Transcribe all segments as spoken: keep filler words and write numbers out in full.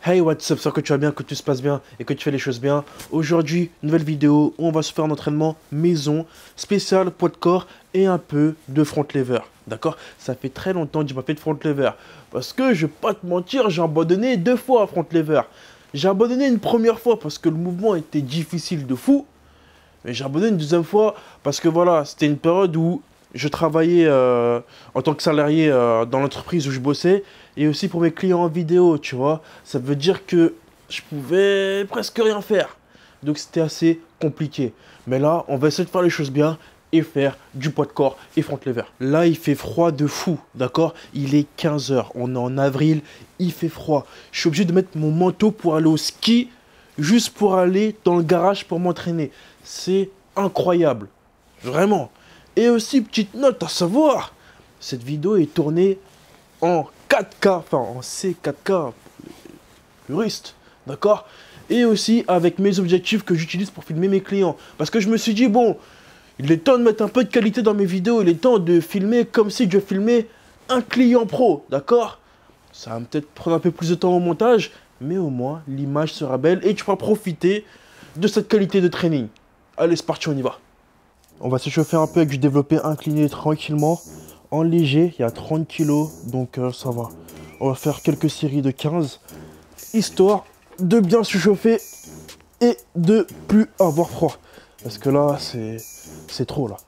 Hey, what's up, j'espère que tu vas bien, que tout se passe bien et que tu fais les choses bien. Aujourd'hui, nouvelle vidéo où on va se faire un entraînement maison, spécial poids de corps et un peu de front lever. D'accord? Ça fait très longtemps que j'ai pas fait de front lever. Parce que, je vais pas te mentir, j'ai abandonné deux fois front lever. J'ai abandonné une première fois parce que le mouvement était difficile de fou. Mais j'ai abandonné une deuxième fois parce que voilà, c'était une période où je travaillais euh, en tant que salarié euh, dans l'entreprise où je bossais et aussi pour mes clients en vidéo, tu vois. Ça veut dire que je pouvais presque rien faire. Donc c'était assez compliqué. Mais là, on va essayer de faire les choses bien et faire du poids de corps et front lever. Là, il fait froid de fou, d'accord? Il est quinze heures, on est en avril, il fait froid. Je suis obligé de mettre mon manteau pour aller au ski, juste pour aller dans le garage pour m'entraîner. C'est incroyable, vraiment. Et aussi, petite note à savoir, cette vidéo est tournée en quatre K, enfin en C quatre K, puriste, d'accord? Et aussi avec mes objectifs que j'utilise pour filmer mes clients. Parce que je me suis dit, bon, il est temps de mettre un peu de qualité dans mes vidéos, il est temps de filmer comme si je filmais un client pro, d'accord? Ça va peut-être prendre un peu plus de temps au montage, mais au moins, l'image sera belle et tu pourras profiter de cette qualité de training. Allez, c'est parti, on y va. On va s'échauffer un peu avec du développé incliné tranquillement, en léger, il y a trente kilos, donc euh, ça va. On va faire quelques séries de quinze, histoire de bien se chauffer et de plus avoir froid. Parce que là, c'est c'est trop là.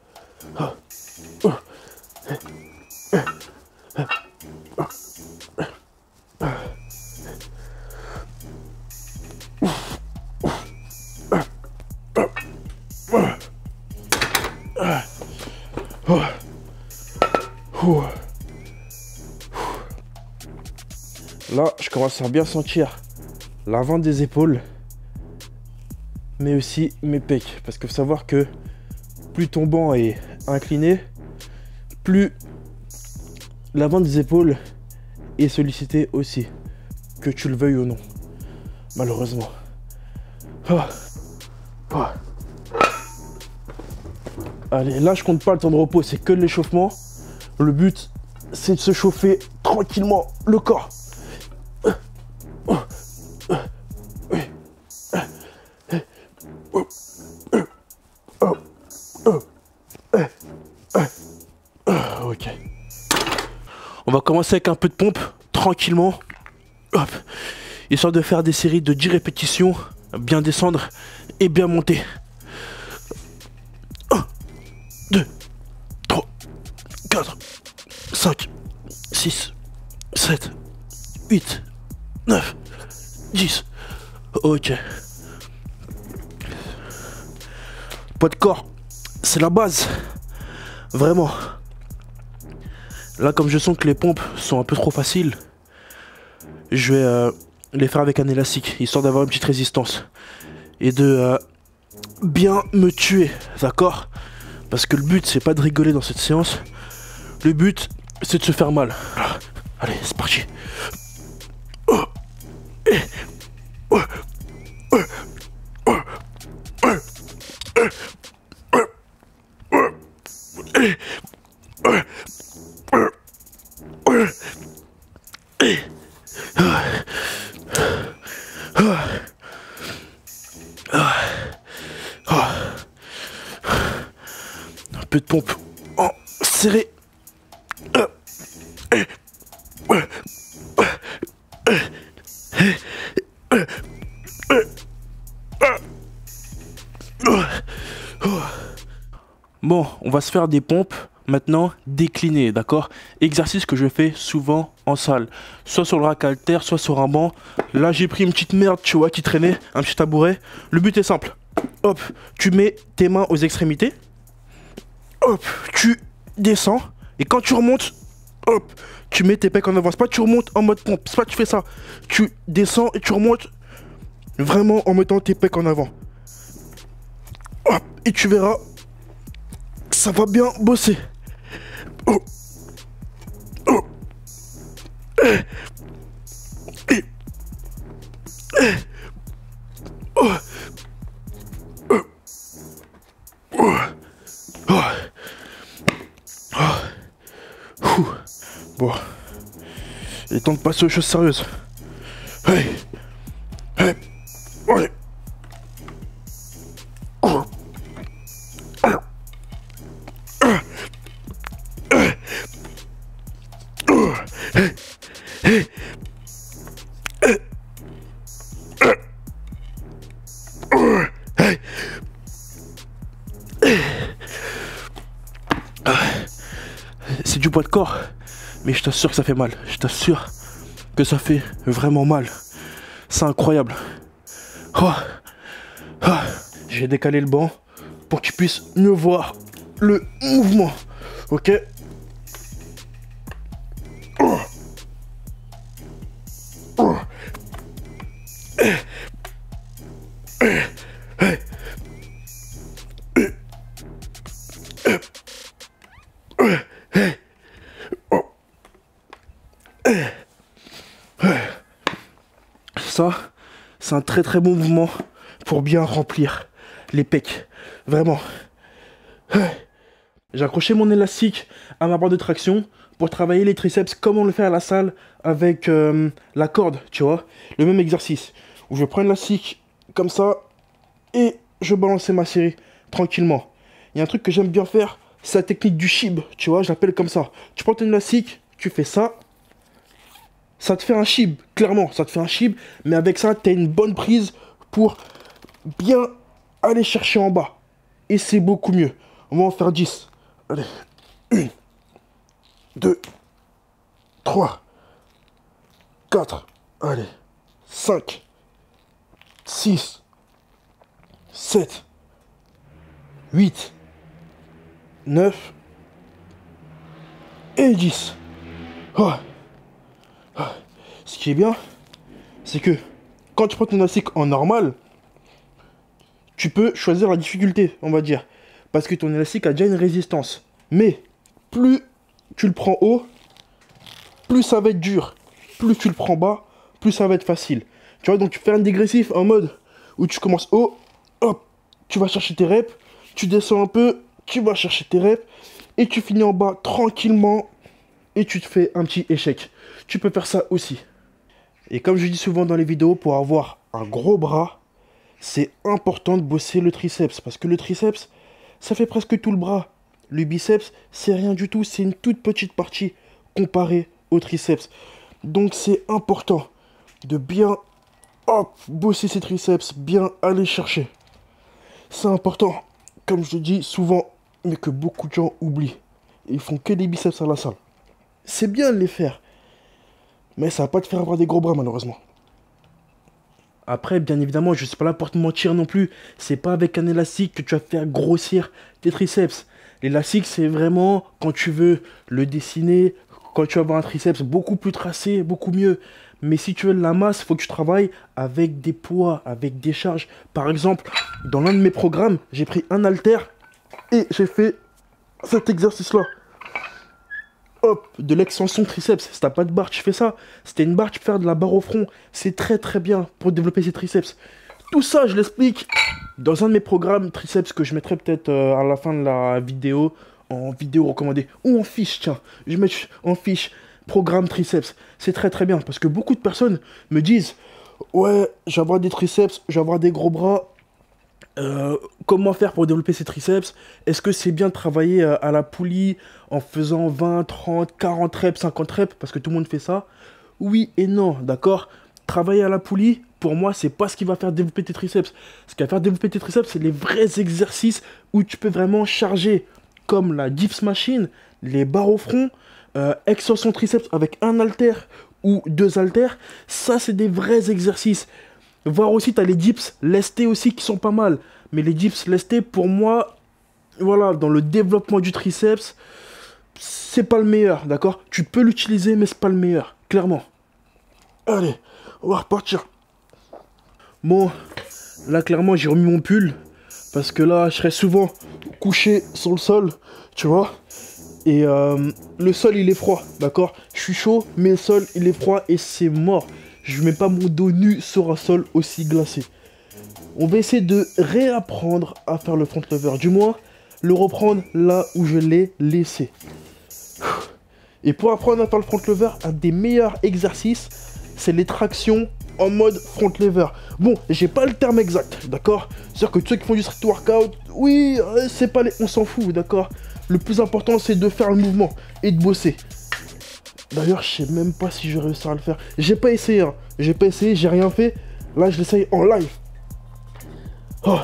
Là, je commence à bien sentir l'avant des épaules, mais aussi mes pecs. Parce qu'il faut savoir que plus ton banc est incliné, plus l'avant des épaules est sollicité aussi, que tu le veuilles ou non, malheureusement. Ah. Ah. Allez, là je compte pas le temps de repos, c'est que de l'échauffement. Le but, c'est de se chauffer tranquillement le corps. Ok. On va commencer avec un peu de pompe, tranquillement. Hop. Histoire de faire des séries de dix répétitions, bien descendre et bien monter. un, deux, trois, quatre, cinq, six, sept, huit, neuf, dix. Ok. Poids de corps, c'est la base. Vraiment. Là, comme je sens que les pompes sont un peu trop faciles, je vais euh, les faire avec un élastique, histoire d'avoir une petite résistance. Et de euh, bien me tuer, d'accord? Parce que le but, c'est pas de rigoler dans cette séance. Le but, c'est de se faire mal. Allez, c'est parti. Un peu de pompe en serré. Bon, on va se faire des pompes maintenant déclinées, d'accord? Exercice que je fais souvent en salle, soit sur le rack haltère, soit sur un banc. Là, j'ai pris une petite merde, tu vois, qui traînait, un petit tabouret. Le but est simple. Hop, tu mets tes mains aux extrémités. Hop, tu descends. Et quand tu remontes, hop, tu mets tes pecs en avant. C'est pas tu remontes en mode pompe, c'est pas tu fais ça. Tu descends et tu remontes vraiment en mettant tes pecs en avant. Hop, et tu verras, ça va bien bosser. Oh. Oh. Eh. Eh. Eh. Oh. Oh. Oh. Oh. Oh. Bon, il est temps de passer aux choses sérieuses. Hey. poids de corps, mais je t'assure que ça fait mal. Je t'assure que ça fait vraiment mal. C'est incroyable. Oh. Oh. J'ai décalé le banc pour que tu puisses mieux voir le mouvement. Ok. Oh. Oh. Ça, c'est un très très bon mouvement pour bien remplir les pecs. Vraiment. J'ai accroché mon élastique à ma barre de traction pour travailler les triceps comme on le fait à la salle avec euh, la corde, tu vois. Le même exercice. Où je prends l'élastique comme ça et je balance ma série tranquillement. Il y a un truc que j'aime bien faire, c'est la technique du shib, tu vois, je l'appelle comme ça. Tu prends ton élastique, tu fais ça. Ça te fait un shib, clairement, ça te fait un shib, mais avec ça, tu as une bonne prise pour bien aller chercher en bas. Et c'est beaucoup mieux. On va en faire dix. Allez. un, deux, trois, quatre, allez. cinq, six, sept, huit, neuf et dix. Oh. Ce qui est bien, c'est que quand tu prends ton élastique en normal, tu peux choisir la difficulté, on va dire. Parce que ton élastique a déjà une résistance. Mais plus tu le prends haut, plus ça va être dur. Plus tu le prends bas, plus ça va être facile. Tu vois, donc tu fais un dégressif en mode où tu commences haut, hop, tu vas chercher tes reps, tu descends un peu, tu vas chercher tes reps, et tu finis en bas tranquillement, et tu te fais un petit échec. Tu peux faire ça aussi. Et comme je dis souvent dans les vidéos, pour avoir un gros bras, c'est important de bosser le triceps. Parce que le triceps, ça fait presque tout le bras. Le biceps, c'est rien du tout. C'est une toute petite partie comparée au triceps. Donc c'est important de bien hop, bosser ses triceps, bien aller chercher. C'est important, comme je dis souvent, mais que beaucoup de gens oublient. Ils font que des biceps à la salle. C'est bien de les faire. Mais ça va pas te faire avoir des gros bras, malheureusement. Après, bien évidemment, je suis pas là pour te mentir non plus. C'est pas avec un élastique que tu vas faire grossir tes triceps. L'élastique, c'est vraiment quand tu veux le dessiner, quand tu vas avoir un triceps beaucoup plus tracé, beaucoup mieux. Mais si tu veux de la masse, il faut que tu travailles avec des poids, avec des charges. Par exemple, dans l'un de mes programmes, j'ai pris un haltère et j'ai fait cet exercice-là. Hop, de l'extension triceps. Si t'as pas de barre, tu fais ça. Si t'as une barre, tu peux faire de la barre au front. C'est très très bien pour développer ses triceps. Tout ça, je l'explique dans un de mes programmes triceps que je mettrai peut-être euh, à la fin de la vidéo, en vidéo recommandée, ou en fiche, tiens. Je mets en fiche programme triceps. C'est très très bien parce que beaucoup de personnes me disent « Ouais, je vais avoir des triceps, je vais avoir des gros bras. Euh, comment faire pour développer ses triceps? Est-ce que c'est bien de travailler euh, à la poulie en faisant vingt, trente, quarante reps, cinquante reps? Parce que tout le monde fait ça. Oui et non, d'accord? Travailler à la poulie, pour moi, c'est pas ce qui va faire développer tes triceps. Ce qui va faire développer tes triceps, c'est les vrais exercices où tu peux vraiment charger, comme la dips machine, les barres au front, euh, extension triceps avec un haltère ou deux haltères. Ça, c'est des vrais exercices. Voir aussi, tu as les dips lestés aussi qui sont pas mal. Mais les dips lestés, pour moi, voilà, dans le développement du triceps, c'est pas le meilleur, d'accord? Tu peux l'utiliser, mais c'est pas le meilleur, clairement. Allez, on va repartir. Bon, là, clairement, j'ai remis mon pull. Parce que là, je serais souvent couché sur le sol, tu vois? Et euh, le sol, il est froid, d'accord? Je suis chaud, mais le sol, il est froid et c'est mort. Je mets pas mon dos nu sur un sol aussi glacé. On va essayer de réapprendre à faire le front lever. Du moins, le reprendre là où je l'ai laissé. Et pour apprendre à faire le front lever, un des meilleurs exercices, c'est les tractions en mode front lever. Bon, j'ai pas le terme exact, d'accord? C'est-à-dire que ceux qui font du street workout, oui, c'est pas les... on s'en fout, d'accord? Le plus important, c'est de faire le mouvement et de bosser. D'ailleurs, je sais même pas si je vais réussir à le faire. J'ai pas essayé, hein. J'ai pas essayé, j'ai rien fait. Là, je l'essaye en live. Oh.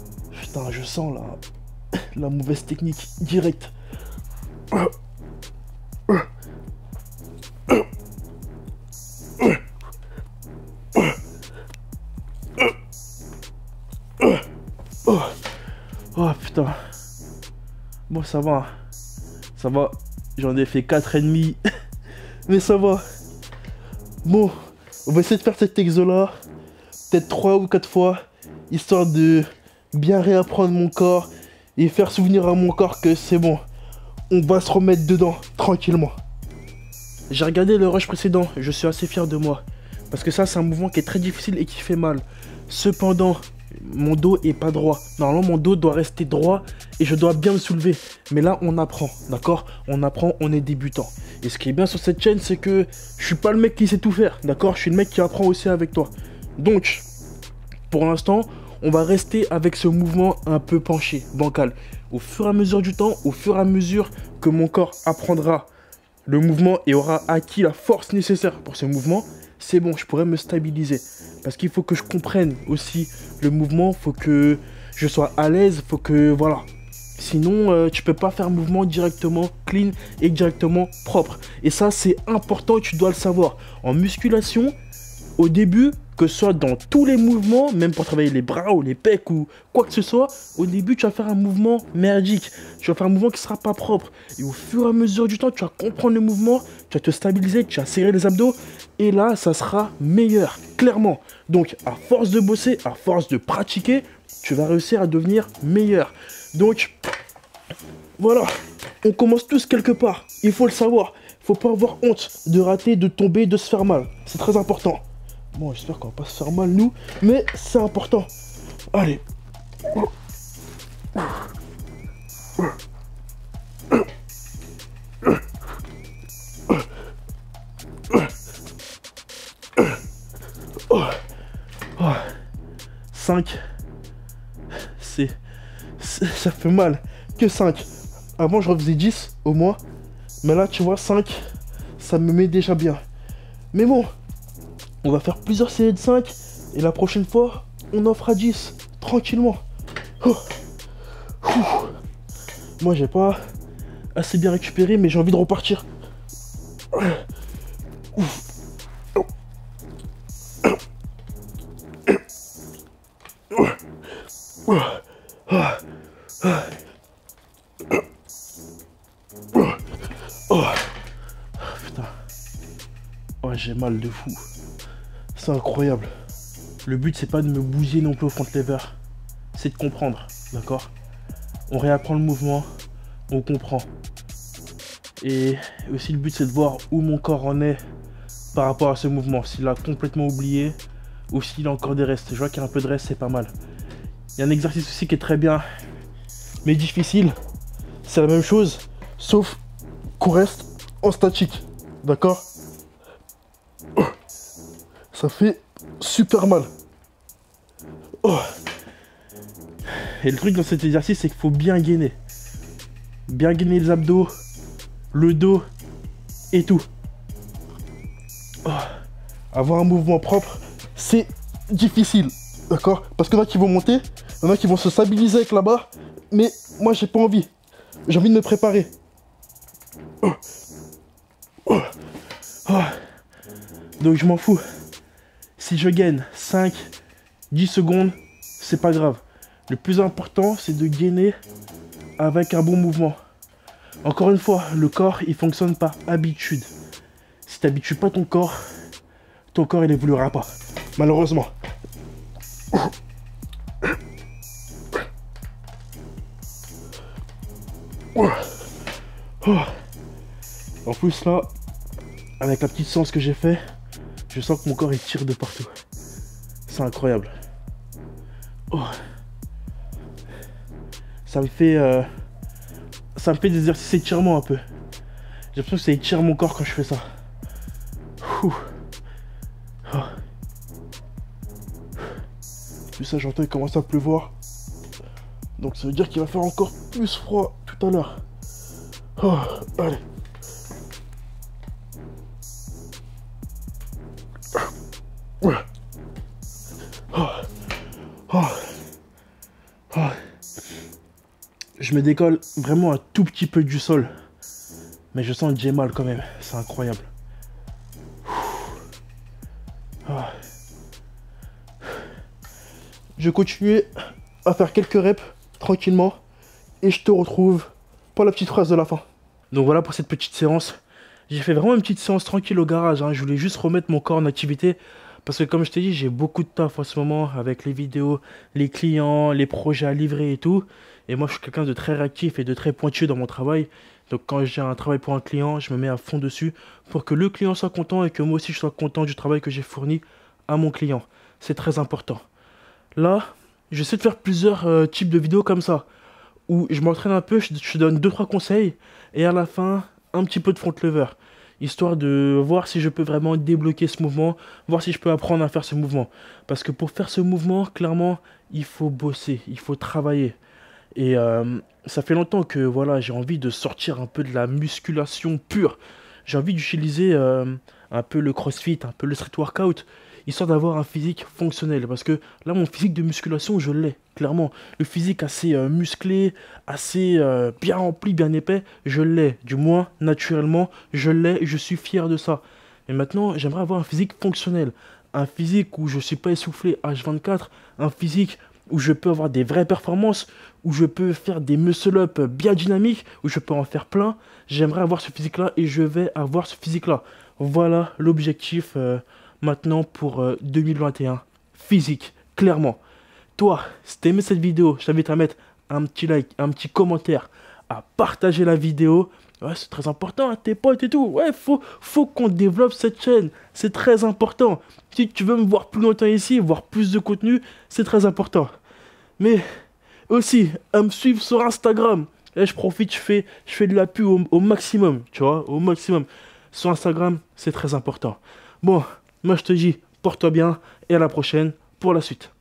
Putain, je sens la, la mauvaise technique directe. Oh, oh putain. Bon, ça va. Ça va. J'en ai fait quatre et demi. Mais ça va. Bon, on va essayer de faire cet exo là. Peut-être trois ou quatre fois. Histoire de bien réapprendre mon corps. Et faire souvenir à mon corps que c'est bon. On va se remettre dedans, tranquillement. J'ai regardé le rush précédent. Je suis assez fier de moi. Parce que ça, c'est un mouvement qui est très difficile et qui fait mal. Cependant, mon dos est pas droit. Normalement, mon dos doit rester droit et je dois bien me soulever. Mais là, on apprend, d'accord? On apprend, on est débutant. Et ce qui est bien sur cette chaîne, c'est que je suis pas le mec qui sait tout faire, d'accord? Je suis le mec qui apprend aussi avec toi. Donc, pour l'instant, on va rester avec ce mouvement un peu penché, bancal. Au fur et à mesure du temps, au fur et à mesure que mon corps apprendra le mouvement et aura acquis la force nécessaire pour ce mouvement, c'est bon, je pourrais me stabiliser. Parce qu'il faut que je comprenne aussi le mouvement, il faut que je sois à l'aise, il faut que, voilà. Sinon, euh, tu peux pas faire mouvement directement clean et directement propre. Et ça, c'est important, tu dois le savoir. En musculation, au début, que ce soit dans tous les mouvements, même pour travailler les bras ou les pecs ou quoi que ce soit, au début, tu vas faire un mouvement merdique. Tu vas faire un mouvement qui sera pas propre. Et au fur et à mesure du temps, tu vas comprendre le mouvement, tu vas te stabiliser, tu vas serrer les abdos. Et là, ça sera meilleur, clairement. Donc, à force de bosser, à force de pratiquer, tu vas réussir à devenir meilleur. Donc, voilà, on commence tous quelque part. Il faut le savoir. Il faut pas avoir honte de rater, de tomber, de se faire mal. C'est très important. Bon, j'espère qu'on va pas se faire mal, nous. Mais c'est important. Allez. cinq. C'est... Ça fait mal. Que cinq. Avant, je refaisais dix, au moins. Mais là, tu vois, cinq, ça me met déjà bien. Mais bon, on va faire plusieurs séries de cinq. Et la prochaine fois, on en fera dix. Tranquillement. Oh. Moi, j'ai pas assez bien récupéré, mais j'ai envie de repartir. Oh putain. Oh, j'ai mal de fou. C'est incroyable. Le but, c'est pas de me bousiller non plus au front lever. C'est de comprendre, d'accord? On réapprend le mouvement, on comprend. Et aussi le but, c'est de voir où mon corps en est par rapport à ce mouvement. S'il a complètement oublié ou s'il a encore des restes. Je vois qu'il y a un peu de reste, c'est pas mal. Il y a un exercice aussi qui est très bien, mais difficile. C'est la même chose, sauf qu'on reste en statique. D'accord? Ça fait super mal. Oh. Et le truc dans cet exercice, c'est qu'il faut bien gainer. Bien gainer les abdos, le dos et tout. Oh. Avoir un mouvement propre, c'est difficile. D'accord? Parce qu'il y en a qui vont monter, il y en a qui vont se stabiliser avec la barre. Mais moi, j'ai pas envie. J'ai envie de me préparer. Oh. Oh. Oh. Donc je m'en fous. Si je gagne cinq, dix secondes, c'est pas grave. Le plus important, c'est de gainer avec un bon mouvement. Encore une fois, le corps, il fonctionne par habitude. Si tu n'habitues pas ton corps, ton corps, il évoluera pas. Malheureusement. En plus là, avec la petite séance que j'ai fait, je sens que mon corps il tire de partout. C'est incroyable. Oh. Ça me fait euh, ça me fait des exercices étirements un peu. J'ai l'impression que ça étire mon corps quand je fais ça. Ouh. Oh. Puis ça, j'entends il commence à pleuvoir. Donc ça veut dire qu'il va faire encore plus froid tout à l'heure. Oh, allez. Oh. Oh. Oh. Je me décolle vraiment un tout petit peu du sol. Mais je sens que j'ai mal quand même. C'est incroyable. Ah. Je vais continuer à faire quelques reps tranquillement. Et je te retrouve pour la petite phrase de la fin. Donc voilà pour cette petite séance. J'ai fait vraiment une petite séance tranquille au garage. Hein. Je voulais juste remettre mon corps en activité. Parce que comme je t'ai dit, j'ai beaucoup de taf en ce moment avec les vidéos, les clients, les projets à livrer et tout. Et moi, je suis quelqu'un de très réactif et de très pointueux dans mon travail. Donc quand j'ai un travail pour un client, je me mets à fond dessus pour que le client soit content et que moi aussi je sois content du travail que j'ai fourni à mon client. C'est très important. Là, j'essaie de faire plusieurs euh, types de vidéos comme ça, où je m'entraîne un peu, je, je donne deux trois conseils, et à la fin, un petit peu de front lever, histoire de voir si je peux vraiment débloquer ce mouvement, voir si je peux apprendre à faire ce mouvement. Parce que pour faire ce mouvement, clairement, il faut bosser, il faut travailler. Et euh, ça fait longtemps que voilà, j'ai envie de sortir un peu de la musculation pure. J'ai envie d'utiliser euh, un peu le crossfit, un peu le street workout, histoire d'avoir un physique fonctionnel. Parce que là, mon physique de musculation, je l'ai, clairement. Le physique assez euh, musclé, assez euh, bien rempli, bien épais, je l'ai. Du moins, naturellement, je l'ai et je suis fier de ça. Mais maintenant, j'aimerais avoir un physique fonctionnel. Un physique où je ne suis pas essoufflé H vingt-quatre. Un physique où je peux avoir des vraies performances, où je peux faire des muscle-up bien dynamiques, où je peux en faire plein. J'aimerais avoir ce physique-là et je vais avoir ce physique-là. Voilà l'objectif euh, maintenant pour euh, deux mille vingt et un. Physique, clairement. Toi, si t'as aimé cette vidéo, je t'invite à mettre un petit like, un petit commentaire, à partager la vidéo. Ouais, c'est très important, hein, tes potes et tout. Ouais, faut, faut qu'on développe cette chaîne. C'est très important. Si tu veux me voir plus longtemps ici, voir plus de contenu, c'est très important. Mais aussi, à me suivre sur Instagram. Là, je profite, je fais, je fais de la pub au, au maximum, tu vois, au maximum. Sur Instagram, c'est très important. Bon, moi je te dis, porte-toi bien et à la prochaine pour la suite.